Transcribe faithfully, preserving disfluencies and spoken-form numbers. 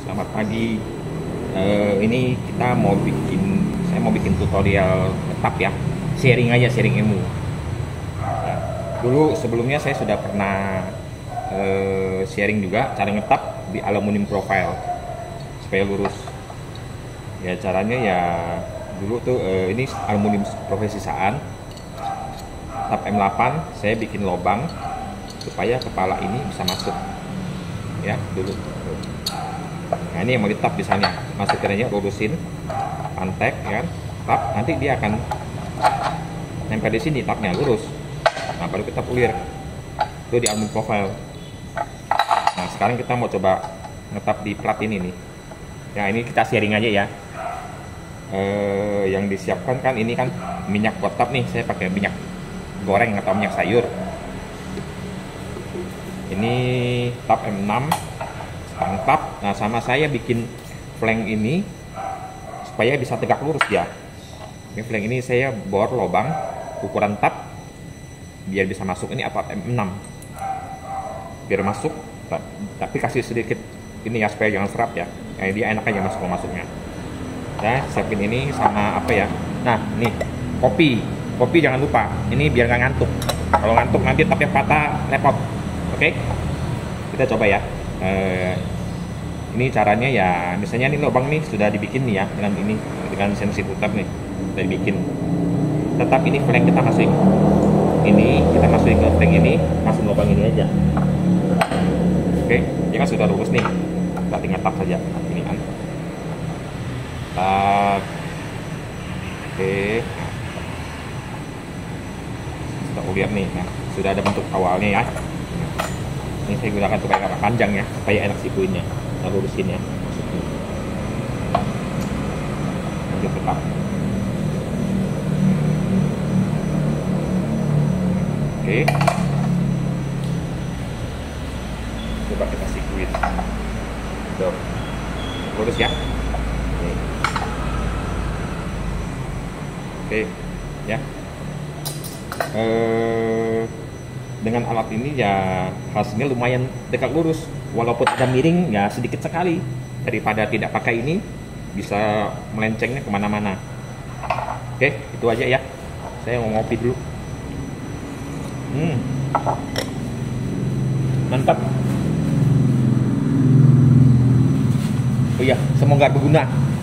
Selamat pagi. Eh, ini kita mau bikin, saya mau bikin tutorial tetap ya. Sharing aja, sharing ilmu. Ya. Dulu sebelumnya saya sudah pernah eh, sharing juga cara ngetap di aluminium profile supaya lurus. Ya caranya ya dulu tuh eh, ini aluminium profile sisaan. Tap M delapan saya bikin lubang supaya kepala ini bisa masuk. Ya dulu. Nah ini yang mau ditap misalnya, masukin aja, lurusin, pantek, ya kan, tap, nanti dia akan nempel di sini, tapnya lurus. Nah baru kita pulir, itu di aluminium profile. Nah sekarang kita mau coba ngetap di plat ini nih. Ya ini kita sharing aja ya. Eh, yang disiapkan kan ini kan minyak buat tap nih, saya pakai minyak goreng atau minyak sayur. Ini tap M enam. Tap. Nah sama saya bikin flank ini supaya bisa tegak lurus ya. Ini flank ini saya bor lubang ukuran tap biar bisa masuk. Ini apa M enam biar masuk, tapi kasih sedikit ini ya supaya jangan serap ya. Nah, dia enak aja masuk masuknya. Nah siapin ini sama apa ya. Nah nih kopi kopi jangan lupa ini biar nggak ngantuk. Kalau ngantuk nanti tapnya patah repot. Oke, kita coba ya. Uh, ini caranya ya, misalnya nih lubang nih sudah dibikin nih ya dengan ini dengan sensi putar nih sudah dibikin. Tetap ini flank kita masukin, ini kita masukin ke flank ini, masuk lubang ini aja. Oke, ini kan sudah lurus nih, kita tinggal tap saja ini kan. Tap. Oke, kita lihat nih, nah, sudah ada bentuk awalnya ya. Ini saya gunakan supaya nggak panjang ya, supaya enak sikuinnya. Kita lurusin ya, maksudnya. Lanjut tetap. Oke. Coba kita sikuin. Tuh. Lurus ya. Oke. Oke, ya. Eh dengan alat ini ya hasilnya lumayan tegak lurus, walaupun ada miring ya sedikit sekali. Daripada tidak pakai ini bisa melencengnya kemana-mana. Oke, itu aja ya, saya mau ngopi dulu. Hmm, mantap. Oh iya, semoga berguna.